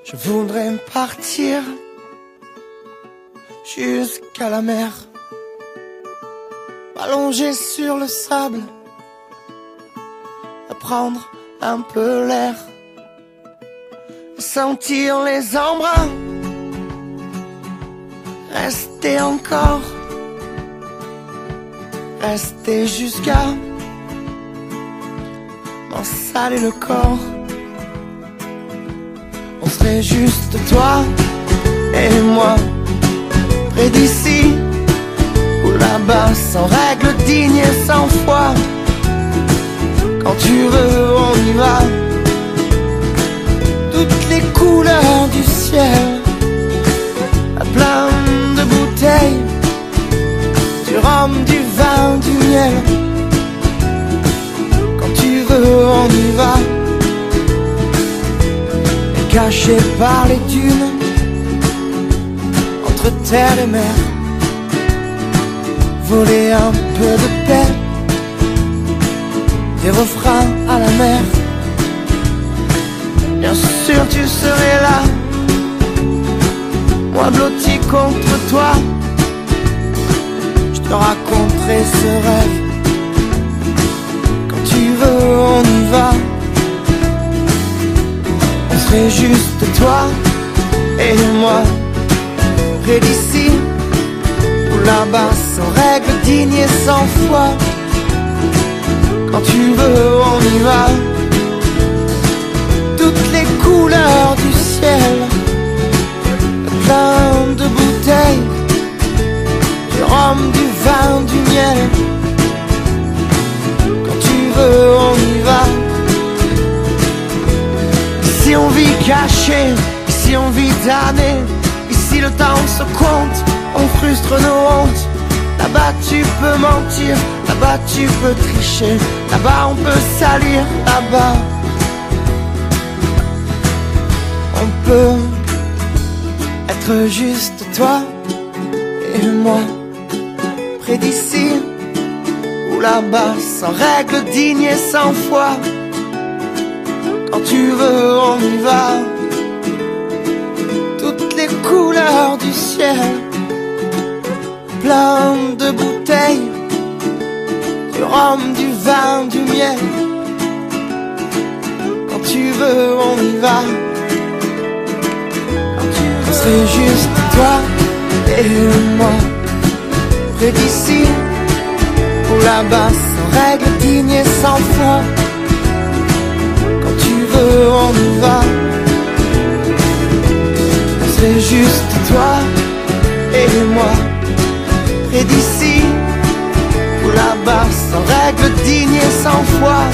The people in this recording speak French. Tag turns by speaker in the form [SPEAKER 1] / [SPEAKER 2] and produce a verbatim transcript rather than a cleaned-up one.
[SPEAKER 1] Je voudrais partir jusqu'à la mer, m'allonger sur le sable, prendre un peu l'air, sentir les embruns, rester encore, rester jusqu'à m'en saler le corps. On serait juste toi et moi, près d'ici ou là-bas, sans règles, dignes et sans foi. Quand tu veux, on y va. Toutes les couleurs du ciel, à plein de bouteilles, du rhum, du vin, du miel. Quand tu veux, on y va. Et caché par les dunes, entre terre et mer, voler un peu de paix, des refrains à la mer. Bien sûr tu serais là, moi blotti contre toi. Je te raconterai ce rêve. Quand tu veux, on y va. On serait juste toi et moi, près d'ici ou là-bas, sans règles, dignes et sans foi. Quand tu veux, on y va. Toutes les couleurs du ciel, plein de bouteilles, du rhum, du vin, du miel. Quand tu veux, on y va. Ici on vit caché, ici on vit damné. Ici le temps se compte, on frustre nos hontes. Là-bas tu peux mentir, là-bas tu peux tricher, là-bas on peut salir, là-bas on peut être juste toi et moi, près d'ici ou là-bas, sans règles, dignes et sans foi. Quand tu veux, on y va. Toutes les couleurs du ciel, plein de bouteilles, du rhum, du vin, du miel. Quand tu veux, on y va. Quand tu veux, on serait juste toi et moi, près d'ici ou là-bas, sans règles, dignes et sans foi. Quand tu veux, on y va. On serait juste toi et moi, près d'ici ou là-bas, sans règles, dignes et sans foi.